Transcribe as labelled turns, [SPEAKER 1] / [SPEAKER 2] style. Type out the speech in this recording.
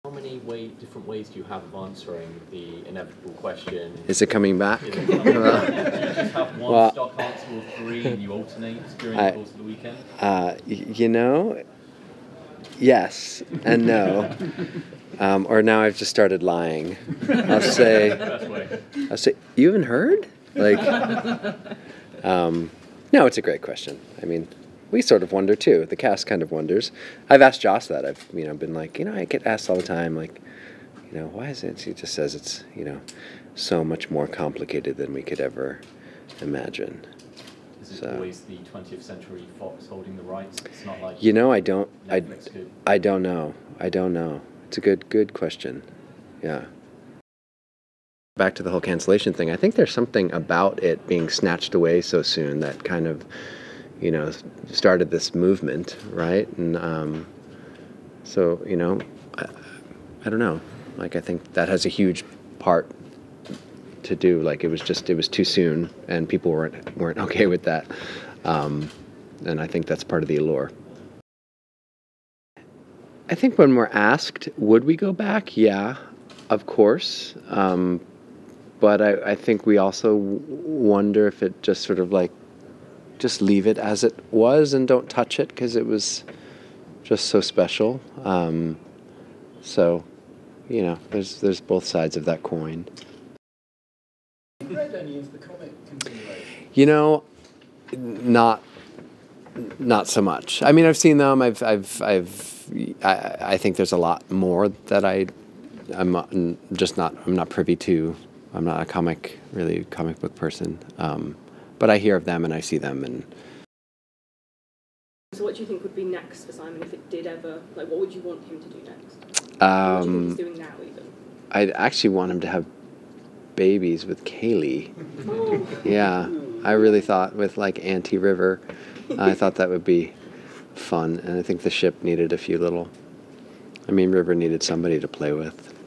[SPEAKER 1] How many different ways do you have of answering the inevitable question?
[SPEAKER 2] Is it coming back?
[SPEAKER 1] Do you just have one stock answer or three and you alternate during the course of the weekend?
[SPEAKER 2] Yes and no. Or now I've just started lying. I'll say, you haven't heard? No, it's a great question. I mean, we sort of wonder too. The cast kind of wonders. I've asked Joss that. I've been like, I get asked all the time, like, why is it? He just says it's, so much more complicated than we could ever imagine.
[SPEAKER 1] Is it always the 20th Century Fox holding the rights? It's not like
[SPEAKER 2] I don't know. It's a good question. Yeah. Back to the whole cancellation thing. I think there's something about it being snatched away so soon that kind of, started this movement, right? And so, I don't know. I think that has a huge part to do. It was too soon, and people weren't okay with that. And I think that's part of the allure. I think when we're asked, would we go back? Yeah, of course. But I think we also wonder if it just sort of just leave it as it was and don't touch it because it was just so special. So, there's both sides of that coin.
[SPEAKER 3] Have you read any of the comic continuation?
[SPEAKER 2] Not so much. I mean, I've seen them. I think there's a lot more that I'm not privy to. I'm not a comic book person. But I hear of them and I see them. And
[SPEAKER 4] so what do you think would be next for Simon if it did ever, what would you want him to do next? What do you think he's doing now even?
[SPEAKER 2] I'd actually want him to have babies with Kaylee.
[SPEAKER 4] Oh.
[SPEAKER 2] Yeah, I really thought with Auntie River, I thought that would be fun. And I think the ship needed River needed somebody to play with.